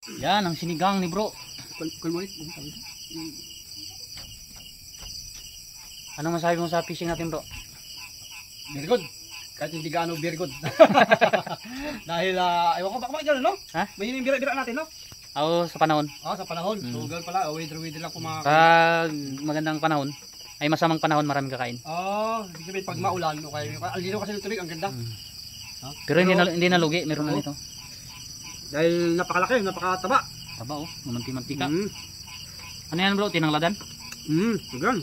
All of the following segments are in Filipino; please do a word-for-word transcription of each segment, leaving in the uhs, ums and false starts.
Yan ang sinigang ni bro. Kulmulit. Anong masabi mo sa fishing natin bro? Very good. Kahit hindi gaano very good. Dahil, uh, ewan ko, baka makikita no? Ha? May hinibira-bira natin, no? Ako sa panahon. Ah, sa panahon. Mm. So, girl pala, weather-weather lang kumakain. Pag magandang panahon, ay masamang panahon maraming kakain. Oh, ibig sabihin pag maulan, okay. Ang lino kasi ng tubig, ang ganda. Mm. Ha? Pero hindi na, hindi nalugi, meron na Oo. nito. Dahil napakalaki, napakataba. Taba oh, mamanti-mantika. Mm. Ano yan bro, tinangladan? Mm, gan.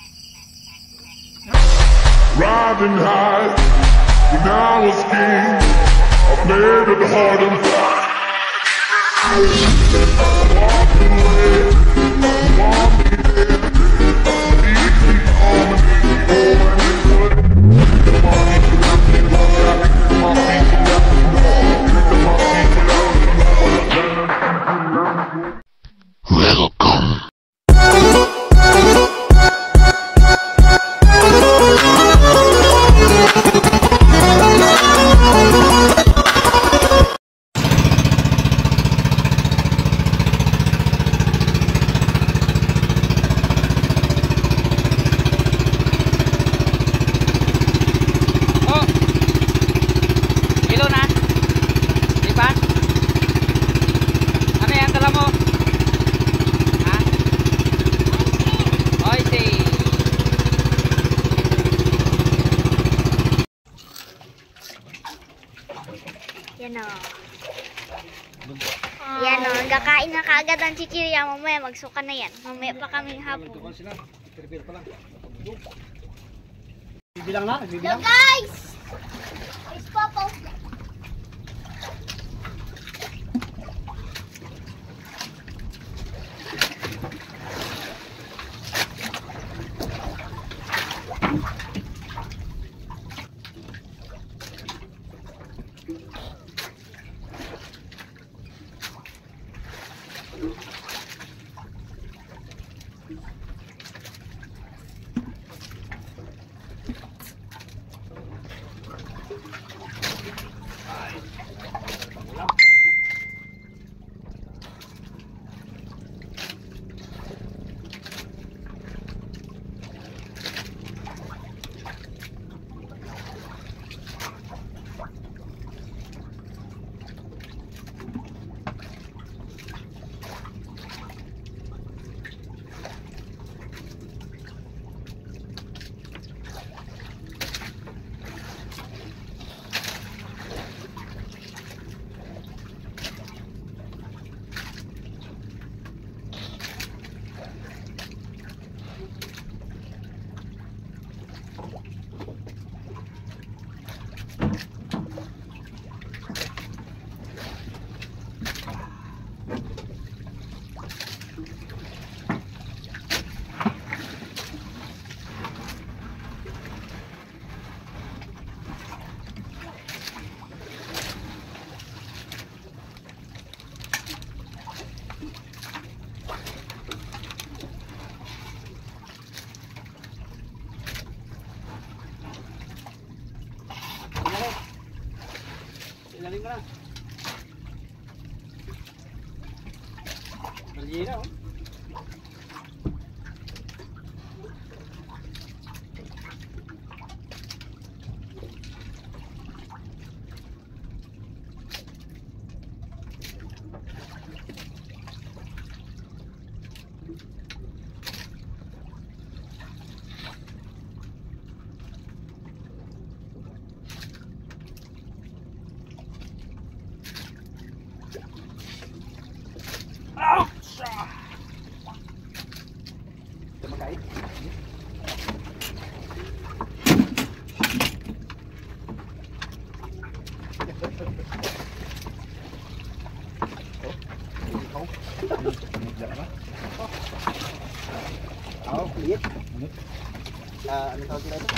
Riding high, when I was king, I played it hard and fast. Walk away, want me there, leave me on me, going good. The money to not be lost, gotta get my people out the door, get my people out the door. Welcome. Yan o. Yan o. Gakain na kaagad ang chichirya. Mamaya magsuka na yan. Mamaya pa kami hapon. Bibilang na, Yo bibilang. guys! It's Papa. Ilalim ka na. Malina oh. Kumakain. Oh, liit. Ah, ano tawag nila ito?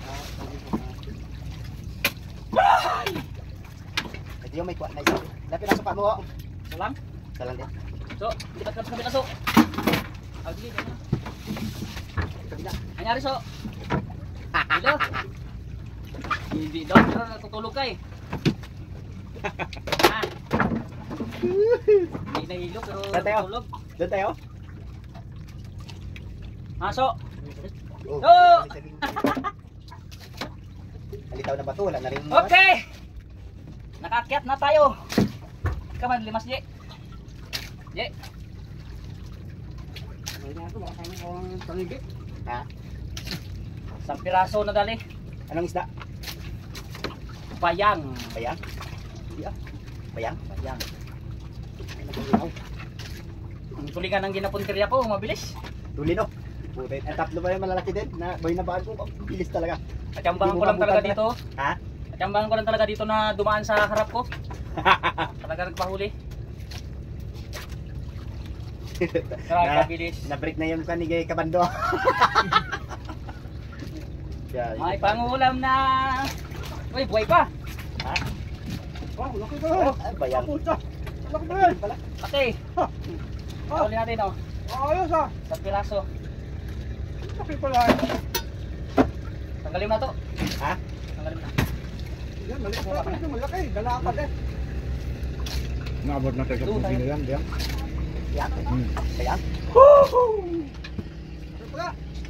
Ah, ito yung may kuha na isa. Lapit na sa pa mo. Salam? Salang din. So, kita ka sa kabila so. Ang dili ka na. Kabila. Anyari so? Dilo. Hindi daw, pero natutulog ka eh. Ah. Hindi nahilo pero Doon tayo. natulog. Doon tayo. Aso! Oh. Oh! Alitaw na ba ito? Wala na rin. Okay! Nakakyat na tayo. Come on, limas, Je. Je. Ha? Isang piraso na dali. Anong isda? Bayang. Bayang? Hindi ah. Bayang? Bayang. Ay, nagulinaw. Ang tulingan ng ginapuntirya ko, mabilis. Tuli no? Putit. Ang tatlo ba yung malalaki din? Na, boy na bahan ko. Bilis talaga. Katyambahan Hindi ko mo lang talaga mabutan dito. Ha? Katyambahan ko lang talaga dito na dumaan sa harap ko. Talaga nagpahuli. Grabe Na- kabilis. Na-break na yung kanigay kabando. Yeah, May pangulam na. Uy, buhay pa. Ha? Wow, laki ba? Oh, ah, bayang. Puta. Laki ba yan? Ate. Huli natin oh. Ayos ah. Isang piraso. Laki pala yan. Tanggalin mo na to. Ha? Tanggalin mo na. Yan, malaki pala. Ito malaki. Dalakad eh. Naabot na tayo sa Doon tayo. pusin yan, diyan. Bayang? Bayang? Laki pala.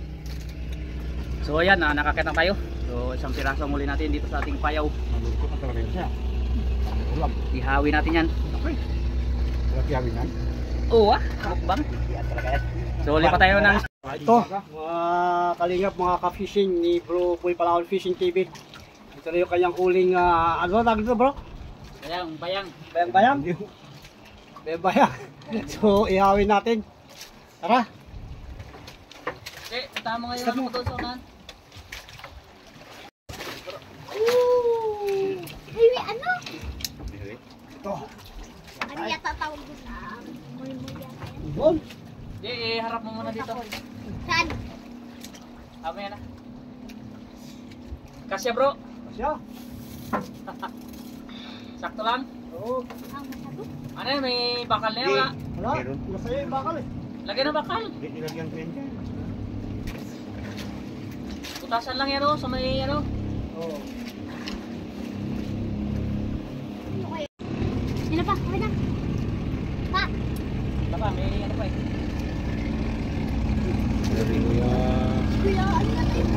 So ayan, ah, nakakita na tayo. So isang piraso ang huli natin dito sa ating payaw. Nalulko na talaga yun siya. Ulam. Ihawi natin yan. Okay. Wala tiyawin yan. Oo ah, mukbang. Yan talaga yan. So huli pa tayo ng Ito, mga kalingap, mga ka-fishing ni Bro Boy Palawan Fishing T V. Ito na yung kanyang huling, ah, ano tawag dito bro? bayang, bayang. Bayang-bayang? Bayang-bayang. So, ihawin natin. Tara. Okay, punta mo ngayon ang motor sa unahan. Ay, ano? Ito. Ano yata tawag doon na? Mulmul yata yan. Ibon. Di, iharap mo muna dito. Saan? Tama yan ah. Kasya bro. Asya. Sakto lang. Oo. Ang masagot. Ano yan, may bakal na yan wala. Wala. Meron. Masaya yung bakal eh. Lagyan ng bakal. Hindi nilagyan ko yan dyan. Butasan lang yan oh, sa may ano. Oo. Ano kayo? Sino pa? Okay na. Pa! Tama, may ano pa eh. Sabi ko yan. Kuya, ano na tayo?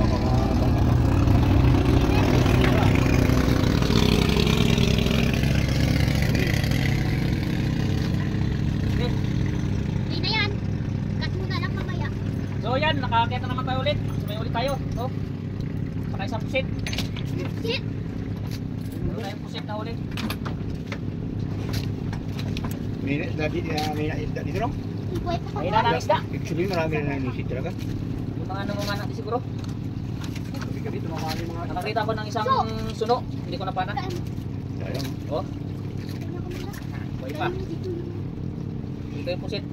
Okay. Hindi na yan. Cut mo na lang mamaya. So yan, nakakita naman tayo ulit. So may ulit tayo. Oh. Saka isang pusit. Sit! Meron tayong pusit na ulit. May dati may naisda dito no? Buhay pa Ayun ka na ng isda. Actually marami na nanisid talaga. Yung mga namuman natin siguro. Sabi ka dito, mamali mga Nakakita ko ng isang suno. Hindi ko napana. Sayang. Oh, buhay pa. Dito yung pusit.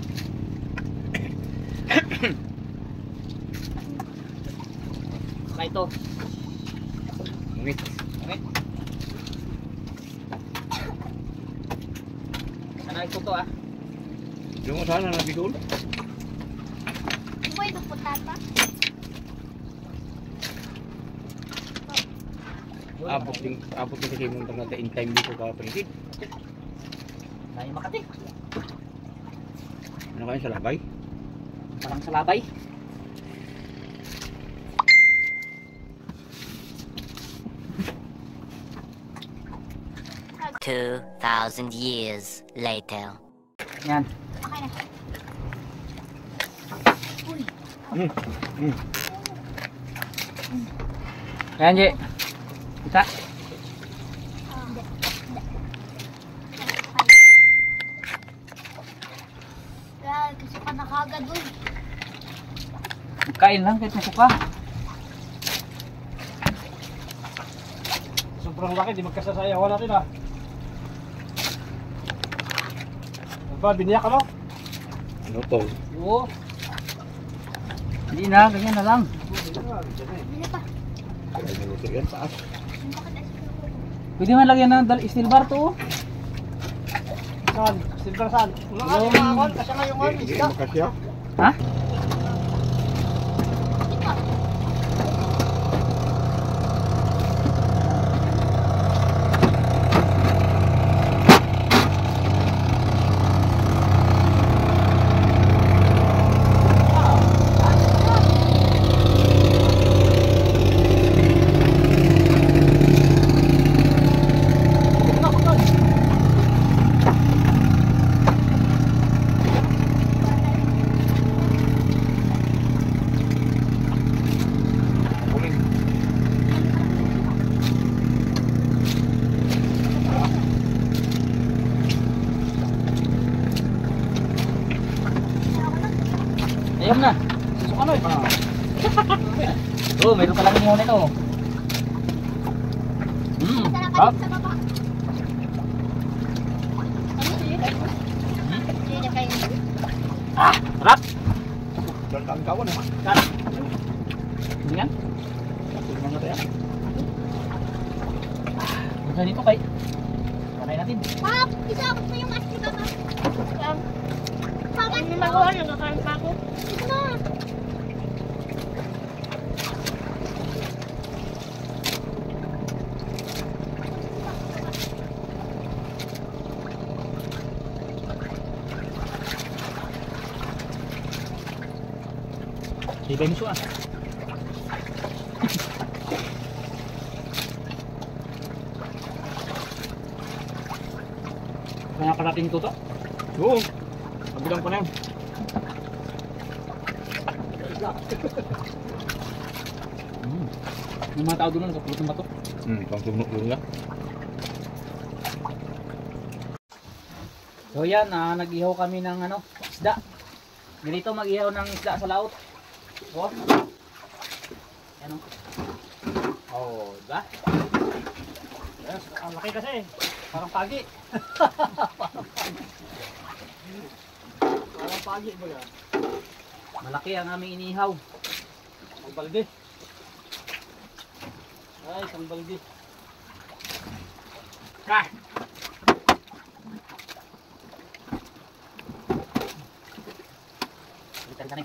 Saka ito. Ngit. Okay. Sana ito to ah. Yung sana nabigol. Buhay na punta pa. Abot din abot din kasi mong tanggal in time dito ka panisid. Tayo Makati. Ano kayo sa labay? Parang sa labay. Two thousand years later. Yan. Okay na. Uy. Ayan, Je. Kita. Ah, hindi. Hindi. Dahil kasi pa nakagad doon. Kain lang kahit may suka. sobrang laki, di magkasasayawan natin ah. Ano ba, biniyak ano? Ano to? Oo. Hindi na, ganyan na lang. Ano pa? Ay, naluto yan taas. Ang bakit ay siguro. Pwede man lagyan ng dal- steel bar to. oh. Saan? Silver saan? Wala nga, yung mga kon, kasi nga yung kon, Hindi isda. mo kasya. Ha? Ito. Ayun na. Susukan mo eh. Oh, mayroon ka lang inihaw nito. Hmm, sarap. Sa baba. Ah, sarap. Ang kawan naman. Sarap. Ganyan. Tingnan natin yan. Bukan nito kay. Panay natin. Pap, isabot mo yung asin baba. Pap, ano ba ko? Nagkakaroon pa ako. Ito na. Sibay mo siya. Kaya parating ito to? Oo. Mabilang ko na yan. Hmm. Yung mga tao doon sa pulot ng bato. Hmm, pang tumulo nga. So yan, ah, nag-ihaw kami ng ano, isda. Ganito mag-ihaw ng isda sa laot. Oh. Ano? Oh, diba? Yes, ang laki kasi. Parang pagi. Parang pagi ba yan? Malaki ang aming inihaw. Ang balde. Ay, isang balde. Ah! Tarik-tarik.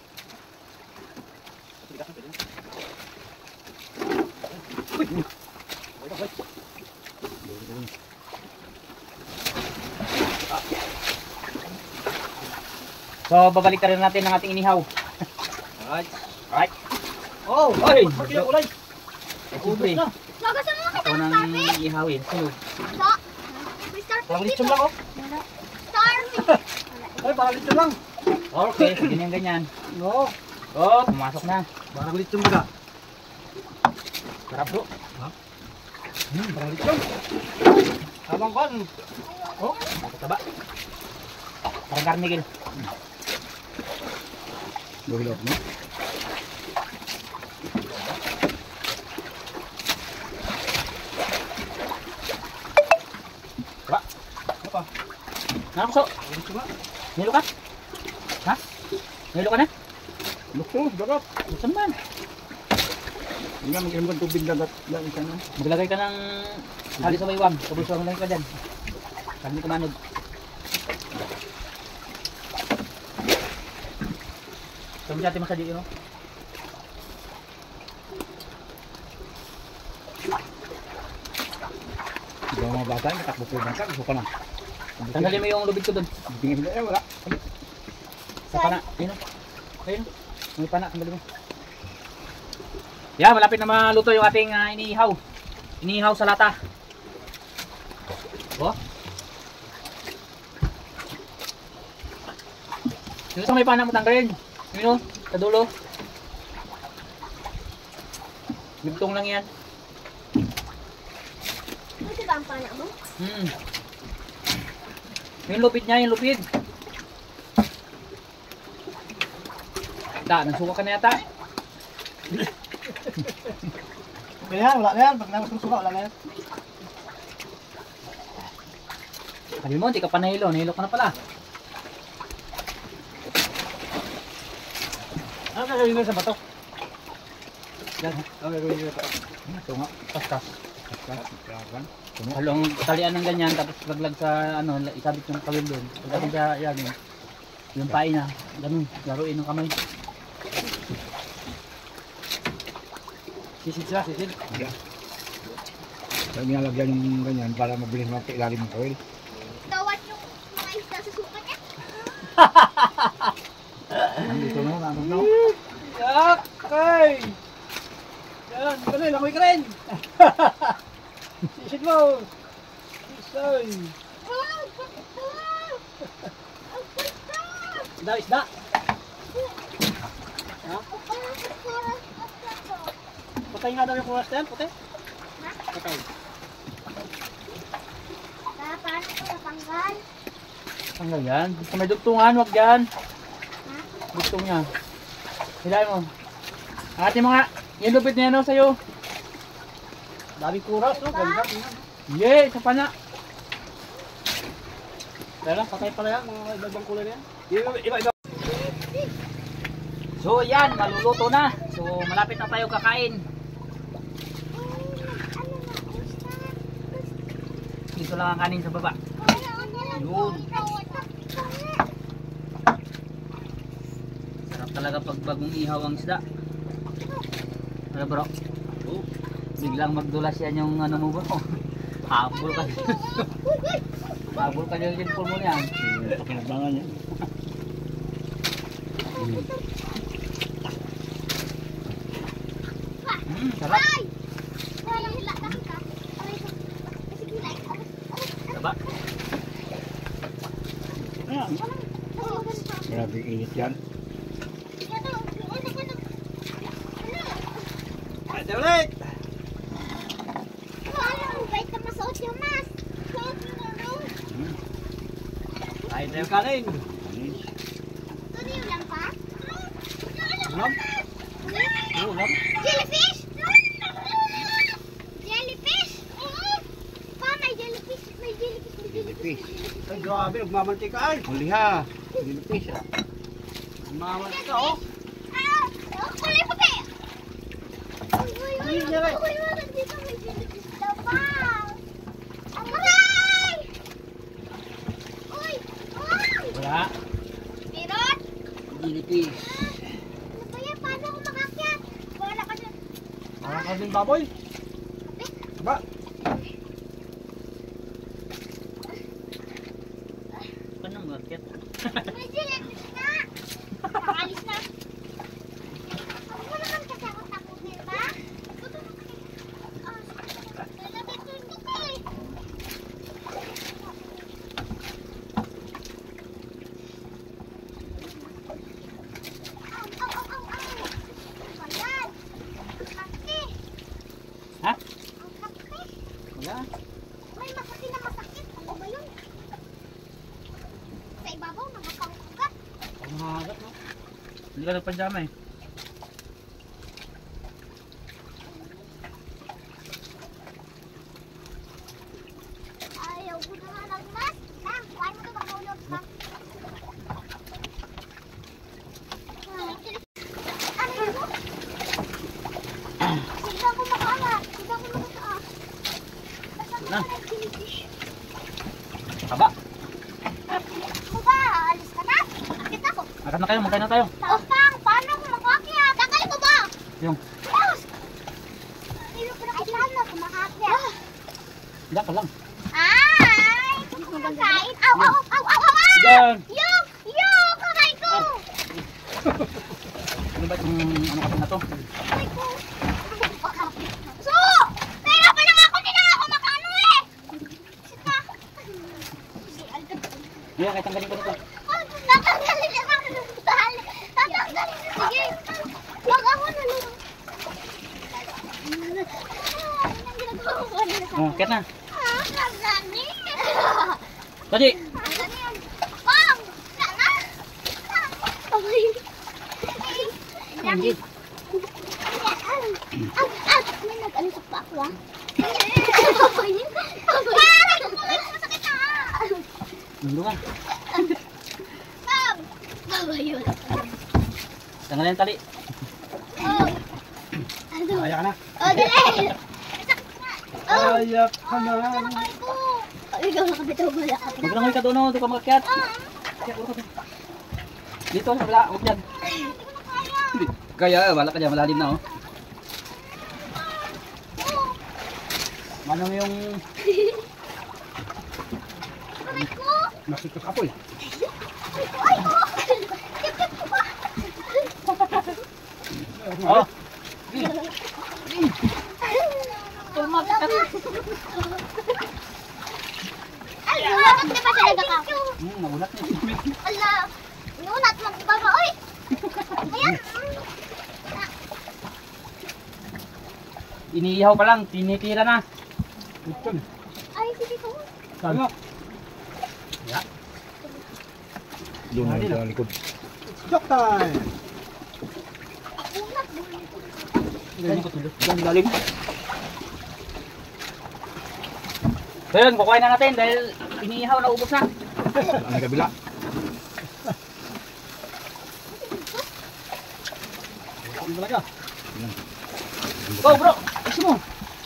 So, babalik rin natin ang ating inihaw. Alright. Alright. Oh, Ay! bakit yung kulay? Siyempre, na. Lagasan mo ito kita ng nang starfish. ihawin. Sunod. Sa. May starfish Parang dito. lechon lang oh. Starfish. Ay, parang lechon lang. Okay, ganyan ganyan. No. Oh, pumasok na. Parang lechon ba? Sarap bro. Hmm, parang lechon. Habang kan. Oh, nakataba. Parang karnigil. Gulog mo. Taba. Apa? Nakakso. Lechon nga. Nilo ka? Ha? Nilo ka na? Luko, dagat. Saan man? Hindi nga mag-inom ng tubig dagat. Lang isa na. Maglagay ka ng hali sa baywang. Kabulsuan mo lang ka dyan. Kami kumanod. Kami dati masadi yun. Hindi mga bata, natakbo po bangka. Gusto ka na. Tanggalin mo yung lubid ko doon. Tingin sila, eh, wala. Sa pana. Ayun o. Ayun o. May pana. Tanggalin mo. Yan, malapit na maluto yung ating uh, inihaw. Inihaw sa lata. Oh. Dito sa may pana mo tanggalin. Yun o. Sa dulo. Bigtong lang yan. Pwede ba ang pana mo? Hmm. Yung lupit niya, yung lupit. Da, nagsuka ka na yata. Kaya wala na yan. Pag nasusuka, wala na yan. Sabi mo, hindi ka pa nahilo. Nahilo ka na pala. Ano gagawin nyo sa bato? Yan. Ano gagawin nyo sa bato? Ito nga. Pastas. Kaya Halong talian ng ganyan, tapos laglag sa ano, ikabit yung kawil doon. Pagdating sa yan, yung, yung pain na. Ganun, laruin ng kamay. Sisid sila, sisid. Kaya nilalagyan yung ganyan para mabilis mapailalim ng kawil. Tawad yung mga isda sa sukat niya. Nandito na, nandito na. Yak! Kay! Yan, ganun, langoy ka rin! Sisid mo! Isay! Wow! Wow! Ang ganda! Isda, isda! Ha? Patay nga daw yung kuras na yan, patay? Patay. Ah, paano ko natanggal? Tanggal yan. Sa may dugtungan, wag yan. gusto niya. Hilahin mo. Ate mo nga. Yung lupit niya no sa'yo. Dami kuras, no? Ganda. tingnan. Yay! Isa pa na. Tara, patay pala yan. Mga ibang kulay na yan. Iba, iba, iba. So yan, maluluto na. So malapit na tayo kakain. Dito lang ang kanin sa baba. Yun. Sarap talaga pag bagong ihaw ang isda. Ano bro? Oh, biglang magdulas yan yung ano mo bro. Habol ka. Habol ka dyan yung pulmo niyan. Pakinabangan yan. Hmm, sarap. Diba? Grabe init yan. Ay, ulit! Ay, tayo kanin. Ulam? Oo, ulam. Jellyfish! Jellyfish! Pa, may jellyfish! May jellyfish! May jellyfish! Ay, grabe. Nagmamantika ay. Huli ha. Dilipis ah. Nagmamantika, oh. Ah! Oh, kulay puti! Uy, uy, uy! Uy, Jared. Uy, uy, nandito may jellyfish daw pa! Aray! Uy! Uy! Wala. Meron? Dilipis. Ano ba yan? Paano ako makakyat? Wala ka dyan. Parang ka din baboy. Ba? Paano mo akit? May jellyfish na! Nakalis na. Huwag mo naman katakot-takot na ba? Lalapit ko yung duko eh. Aw, aw, aw, aw, aw. Ano ba yan? Ang kaki. Ha? Ang kaki. Wala. May makaki na masakit. Ano ba yun? Sa ibabaw, mga pangkugat. Ang hagat no? Hindi ka nagpajama eh. Ayaw ko na nga ng mask. Lang, kuhain mo ito makulog ha. Ano yun mo? Sige ako makaangat. Sige ako makaangat. Basta mo Na. na yung jellyfish. Aba, Ako ba? Alis ka na? Akit ako. makan na kayo, magkain na tayo. Oh, Pang, paano ako makakyat? Tagalin ko ba? Yung, Yes! Hindi ko na kailangan na kumakakyat. hindi ka lang. Ay! Kumakain. Aw, aw, aw, aw, aw, aw! Yan! Yung! Yung! Kamay ko! Ano ba itong ano kasi na to? Kamay ko! So! Kaya pa lang ako, hindi na ako makaano eh! Sita! Yan, kahit tanggalin ko nito. Oh, tatanggalin na ako ng butal! Tatanggalin na! Sige! Wag ako na lang! Anong ginagawa ko kanina sa Oh, kaya na. Ah, kagani! Tadi! Kagani yun! Pang! Sana! Okay. Hindi. Ang, ang, may nag-alusok pa ako ah. Papayin. Papayin. Masakit na ah. Mundo ka. Pam! Papayin. Tanggalin ang tali. Oh. Ano? Kaya ka na. Oh, dali! Masakit na. Oh. Ayak ka na. Ay ko. Ikaw nakabitaw ba lang? Huwag lang kayo doon, doon ka makakyat. Kaya, ulo ka doon. Dito, sa wala, huwag dyan. Hindi ko na kaya. Kaya, wala ka dyan, malalim na oh. Oh. Manong yung... Aray ko. Nakikot ako eh. Ay ko. Ay ko. Tip-tip ko ba? Oh! Ay, sumagot di ba talaga ka? Hmm, nagulat na. Ala, nunat magbaga. Oy! Ayan. Iniihaw pa lang, tinitira na. Ito. Ay, sige ko. Ano? Doon Hindi na sa likod. Joke time! Ganyan ko tuloy. Yan, lalim. So yun, kukuhain na natin dahil iniihaw na ubos na. Ang kabila. Ano talaga? Go bro, isi mo.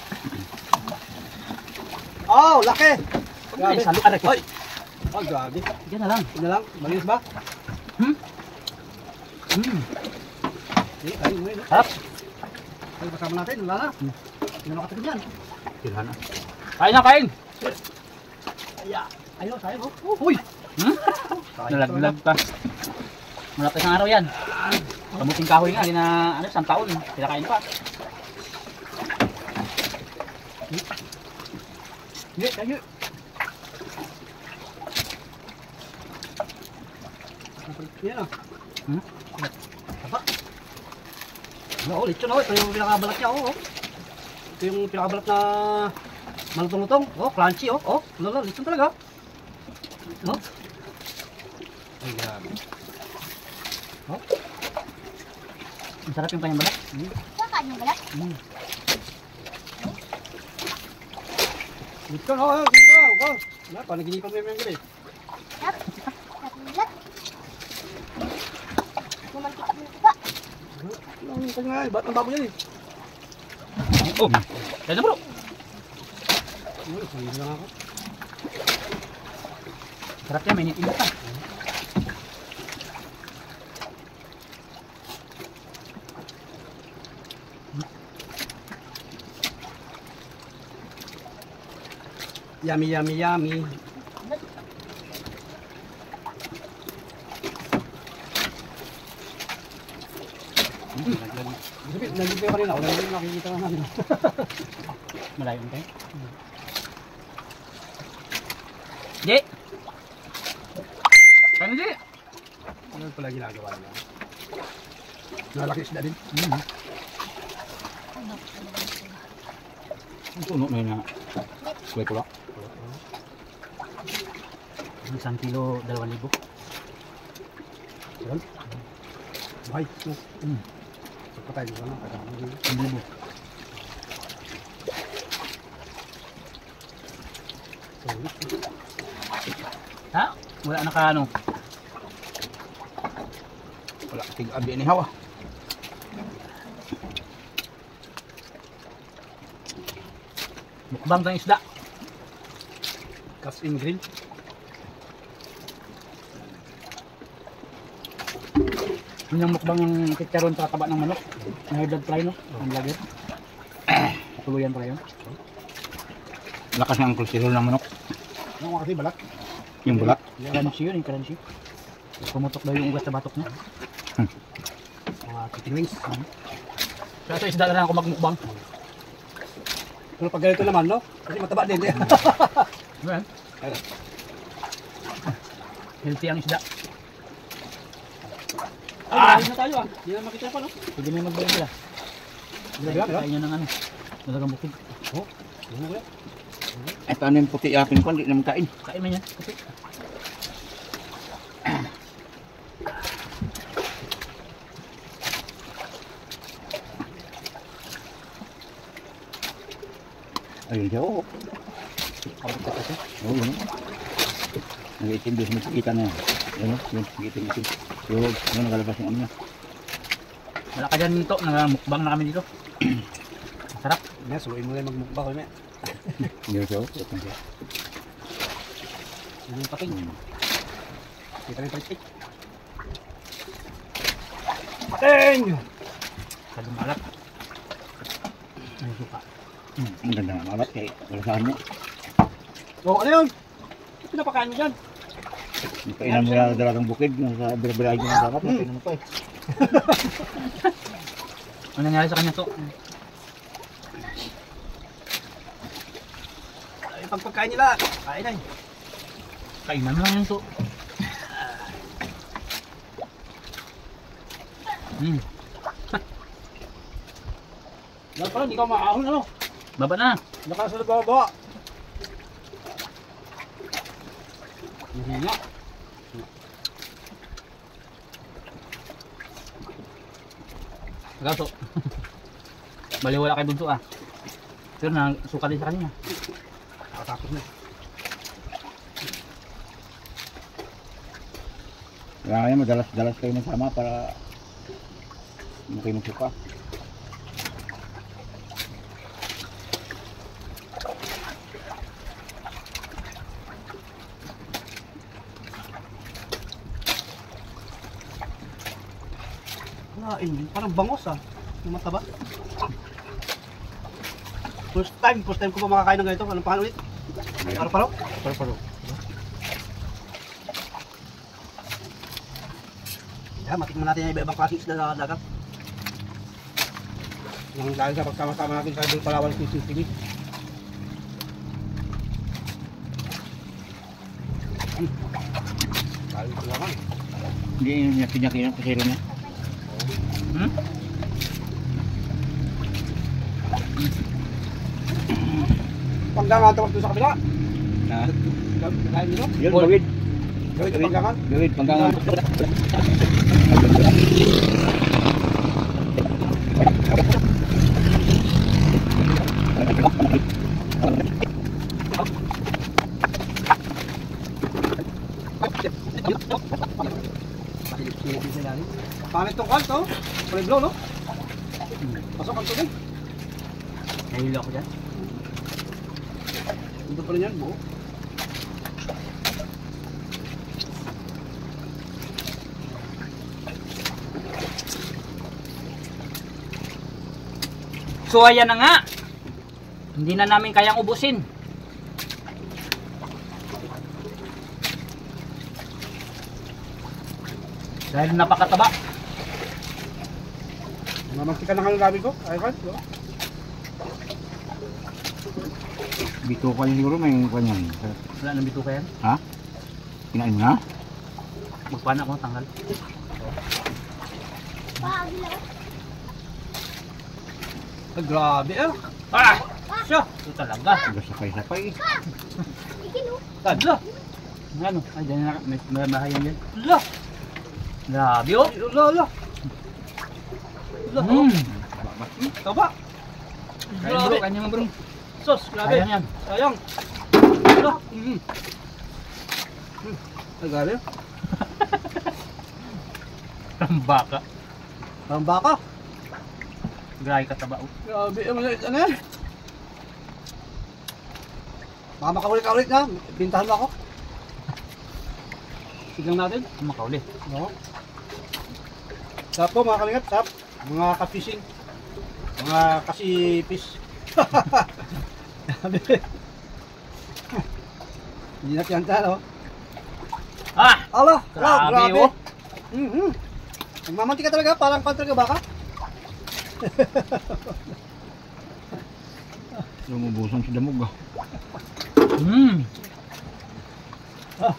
Oh, laki! Ay, salo ka rin. Ay! Oh, grabe. Yan na lang. Yun na lang. Malinis ba? Hmm? Hmm. Eh, ayun mo yun. Harap. Ay, kasama natin. Wala na. Hindi na nakatakin yan. Kilhan na. Kain na, kain. Aya. Ayun, sayang oh. Uy! Hmm? Sayang Nalaglag pa. Malapit isang araw yan. Kamuting kahoy nga, hindi na, ano, isang taon. Pinakain pa. Hindi, tayo. Yan ah. Hmm? Aba. Oo, lechon oh. Ito yung pinakabalat niya oh. oh. Ito yung pinakabalat na malutong-lutong. Oh, crunchy oh. Oh, lalo, lechon talaga. Oh. Ay, grabe. Oh. Ang sarap yung kanyang balat. Saan yung balat? Hmm. Lechon oh. Oh, sige oh. Oh. Wala, panaginipan mo yung gabi. Sarap. Sarap yung balat. Bumantik mo na ba? Ang kanya nga, ba't ang baboy yan eh? Oh, kaya na bro. Uy, hindi lang ako. Sarap yan, may init-init pa. Yummy, yummy, yummy. Sabi, nandito yung kanina. Wala yung nakikita na namin. Malayo tayo. Di! Kano di? Ano pala ginagawa niya? Nalaki isda din. Hmm. Ang puno na yun na. Suway ko lang. Isang kilo, dalawang libo. Yan. Buhay. Hmm. Patay dito na. Ang libo. Ha? Wala na ka ano? Wala katig abi ni hawa. Mukbang tayong isda. Cast in grill. Yun yung mukbang yung chicharon sa taba ng manok. Ang high blood fry no? Ang lager. Patuluyan pa yun. Lakas ng kolesterol ng manok. Ano kasi balat? Yung bulat. Crunchy yun, yung crunchy. Pumutok daw yung ugat sa batok niya. Mga chicken wings. Kaya ito isda na lang ako magmukbang. Pero pag ganito naman, no? Kasi mataba din. Eh. Ayan. Healthy ang isda. Ah! Ayos na tayo ah. Hindi na makita pa, no? Pwede may magbalik sila. Grabe, Kain nyo ng ano. Talagang bukid. Oh, ano ko yan? Ito ano yung puti akin ko, hindi naman kain. Kain mo yan. Kasi Ayun siya, oo. kapit ka kasi. Oo, yun. Nag-itim doon sa kita na yan. Yun, yun, nag-itim-itim. Yun, yun, nakalabas yung ano niya. Wala ka dyan nito. Mukbang na kami dito. Sarap. May, suluin mo lang magmukbang ko, may. Yun siya, oo. Ito siya. Yun yung pating. Kita rin pating. Pating! Kadong alat. May suka. Hmm, ang ganda ng alat kay walasahan mo. Oh, ano yun? Pinapakain mo dyan. Kainan mo na dalagang bukid, nasa bira-bira yung sarap, Hmm. kainan mo pa eh. Ano nangyari sa kanya to? Ay, pag pagkain nila, kain na eh. Kainan lang yan to. Hmm. Yan pala, hindi ka maahon ano. Baba na. Nakasunod baba. Hindi nga. Gaso. Baliwala kay bunso ah. Pero nasuka din sa kanya. Nakatapos na. Kaya ngayon, madalas-dalas kayo masama para hindi kayo magsuka. Lain, parang bangos ah. Yung mataba. First time, first time ko pa makakain ng ganito. Anong pangalan ulit? Paro-paro? Paro-paro. Yeah, matikman natin yung iba-ibang klaseng isda sa dagat. Yung dahil sa pagsama-sama natin sa Idol Palawan Fishing T V. Hmm. Dahil ito naman. Hindi yun yung pinyakinan kasi rin niya. Hmm? Panggangan tapos doon sa kabila. Ha? Kain nyo? Yun, Oy. gawid. Gawin yung panggangan. Gawid, panggangan. Silip-silip din sila. Pangit tong kanto. Kulay blue, no? Pasok ang tubig. Nahilo ako dyan. Ito pa rin yan, buo. So ayan na nga. Hindi na namin kayang ubusin. Dahil napakataba. Mamagsikan na nga yung labi ko. Ayun, no? Bito ka niya siguro, may kanyan. Wala nang bituka yan. Ha? Kinain mo na? Magpana ako tanggal. Ah, grabe ah. Ah! Siya! Ito talaga. Nagsakay-sakay. Tadla! Ano? Ay, dyan na. May, may bahayan dyan. La! Grabe oh! La, la! La, oh. Hmm. Taba! Kaya bro, kanya mo bro. Sos, grabe. Ayan yan. Sayang. La! Mm. Mm. Ay, grabe. Baka. Parang baka. Grabe kataba oh. Grabe, ano ano yan? Baka makaulit ka ulit na. Bintahan mo ako. Sigang natin. Makauli. No. Sarap po mga kalingat, sarap. Mga ka-fishing. Mga kasi-fish. Hindi na tiyanta, no? Ah! Ala! Ala, Grabe, grabe! oh. Mm-hmm. Nagmamantika talaga, parang pan talaga baka. Lumubusan si Damog ah. Hmm. Ah.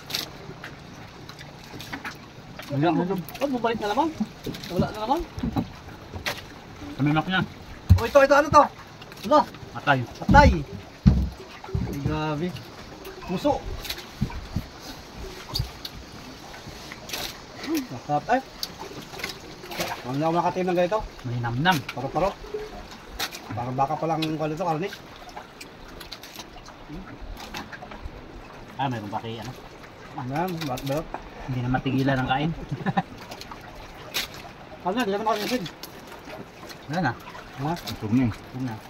Wala na doon. Oh, bubalik na naman. Wala na naman. Kami mak niya. Oh, ito, ito, ano to? Ano? Matay. Patay. Ay, grabe. Puso. Masarap tayo. Huwag na ako nakatim ng ganito. May namnam. Paro-paro. Parang baka palang kalo ito, karne. Ah, mayroon pa kay ano. Ayan, balot-balot. Hindi na matigilan ang kain. Ano na, di naman ako nasin. Wala na. Ha? Usog na eh. Wala na.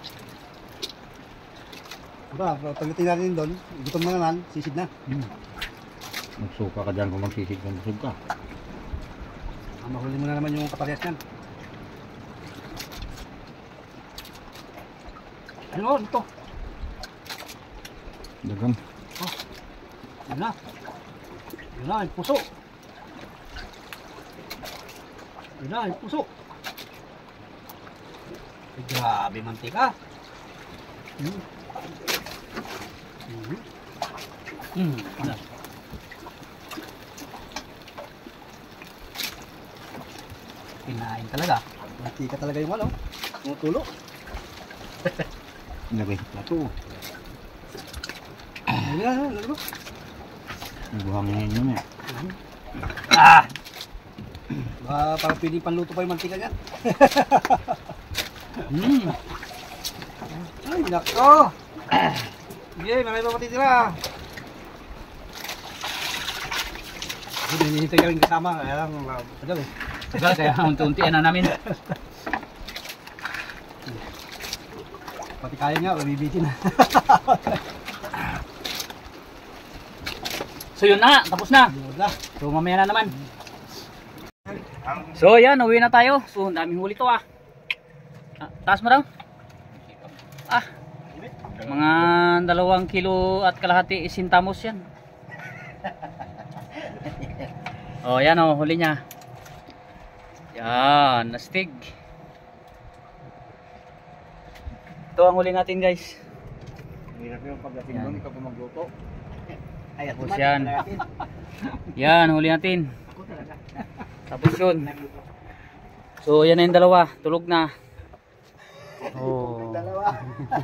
Diba, pagdating natin doon, gutom na naman, sisid na. Hmm. Magsuka ka dyan kung magsisig kang busog ka. Ah, mahuli mo na naman yung kaparehas niyan. Ano, ano to? Dagang. Yun na. Yun na, yung puso. Yun na, yung puso. Ay, grabe mantika. Hmm. Hmm. Hmm. Ano? Kinain talaga. Mantika talaga yung ano. Yung tulo. Lagay sa plato. Ayun na, ayun na. Nabuhangin yun eh. Ah! Baka parang pwede panluto pa yung mantika niyan. Hmm. Ay, nako! Sige, marami pa matitira. Hindi, hinihintay ka rin kasama. Kaya lang, tagal eh. Tagal, kaya unti-untian na namin. Pati kaya nga, mabibitin na. So yun na, tapos na. Wala. So mamaya na naman. So yan, uwi na tayo. So ang daming huli to ah. Ah, taas mo daw. Ah, mga dalawang kilo at kalahati isintamos yan. Oh yan oh, huli niya. Yan, nastig. Ito ang huli natin guys. Hirap yung pagdating Yan. doon, ikaw pa magluto. Tapos yan. Yan, huli natin. Tapos yun. So yan na yung dalawa, tulog na. Oh. Dalawa.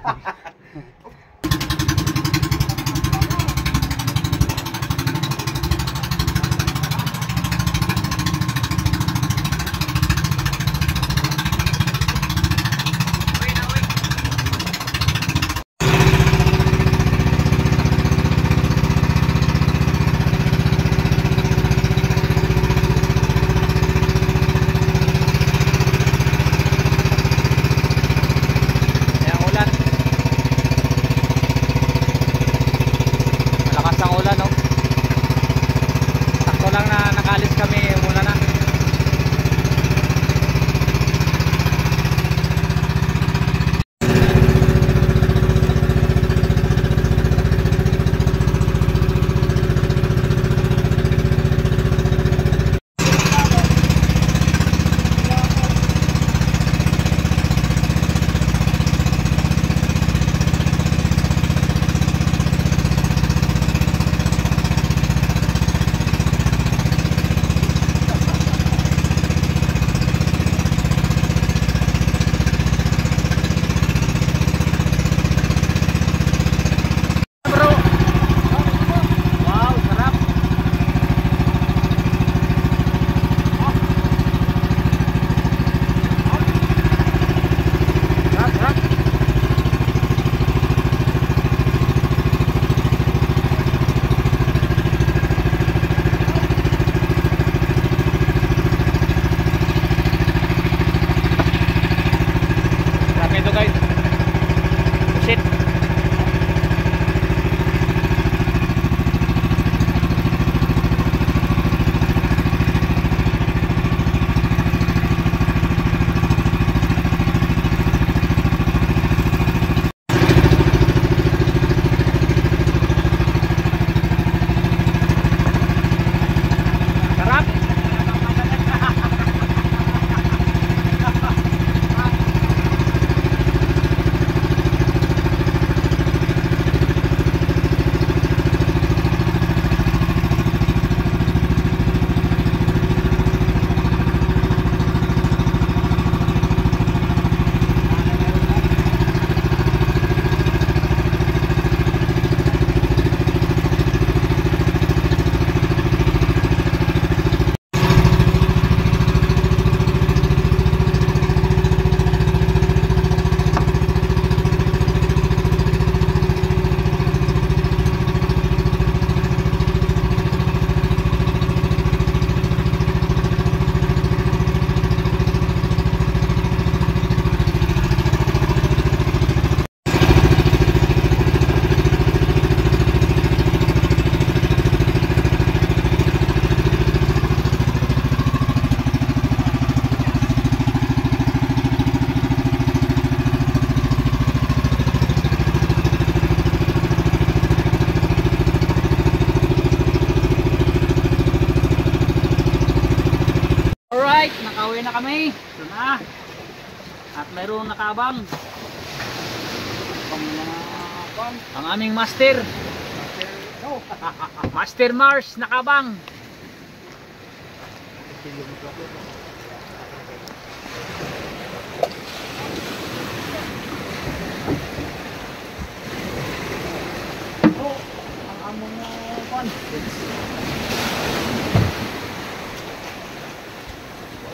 Ayan, ulan. Malakas ang ulan, no? Sakto lang na nakalis kami, umulan na. Bro. Wow, sarap. Sarap, sarap. Sarap ito guys. Pusit. Sarap. Alright, nakauwi na kami. Ito na. At mayroong nakabang. Ang aming master. Master Mars nakabang. Ang among kon.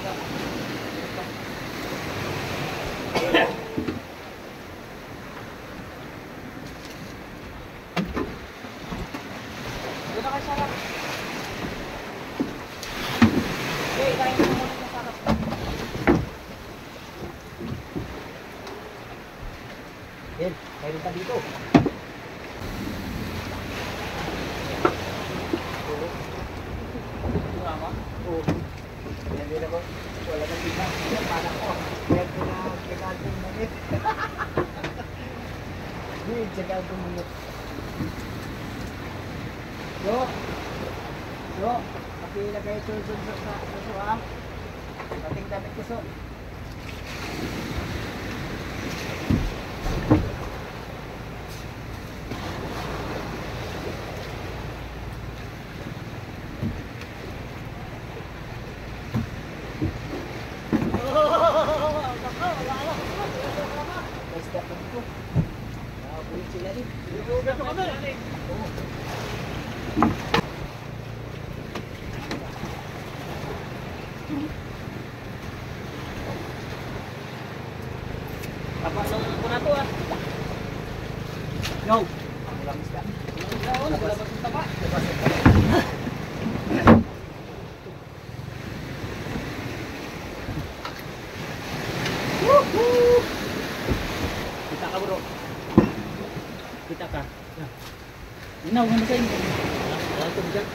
dito. Tama? Oo. Hindi na ko. Wala na kita. Yan para ko. Kaya ko na pinagong manit. Hindi, pinagong manit. Yo. Yo. Pakilagay ito sa suso ha. Pating damit ko so. Tapasong ko na to ah. Yo. Walang isda. Oo, naglabas yung taba. Kita ka bro. Kita ka. Inaw ka sa inyo. Wala ito dyan.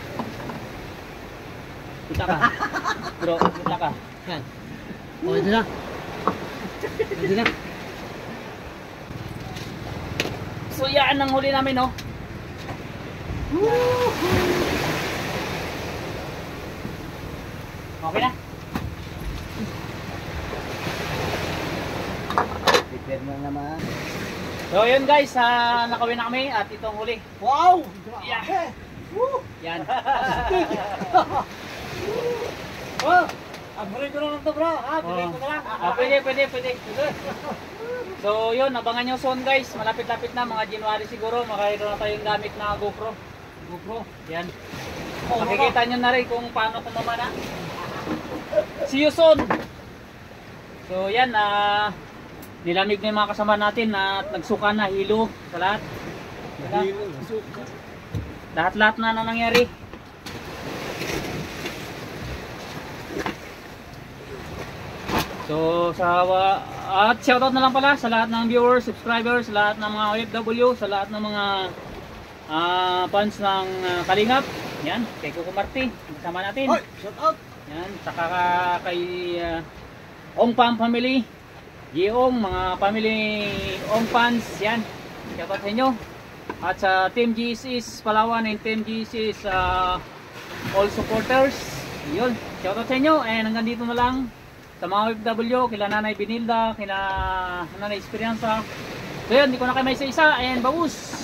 Kita ka. Bro, kita ka. Yan. Oh, ito na. Ito na. So yan ang huli namin, no? Okay na? Prepare mo naman. So yun guys, uh, nakawin na kami at itong huli. Wow! Yeah. Woo! Yan. Oh! Ang huli ko na lang ito bro. Ah, pili ko na lang. Ah, pwede, pwede, pwede. So yun, abangan nyo soon guys. Malapit-lapit na, mga January siguro. Makahiro na tayong gamit na GoPro. GoPro, yan. Makikita nyo na rin kung paano kumamana. See you soon! So yan, ah, nilamig na yung mga kasama natin at nagsuka na, hilo sa lahat. Lahat-lahat na na nangyari. So sa at shoutout na lang pala sa lahat ng viewers, subscribers, sa lahat ng mga O F W, sa lahat ng mga uh, fans ng uh, Kalingap. Yan, kay Coco Marti, kasama natin. Hoy, shout out. Yan, saka kay uh, Ong Pam family, Giong, mga family Ong fans, yan. Shoutout sa inyo. At sa Team G S S Palawan and Team G S S uh, all supporters. Yun, shoutout sa inyo and hanggang dito na lang. Sa mga O F W, kila Nanay Binilda, kila Nanay Esperanza. So yun, hindi ko na kayo may isa-isa and bagus!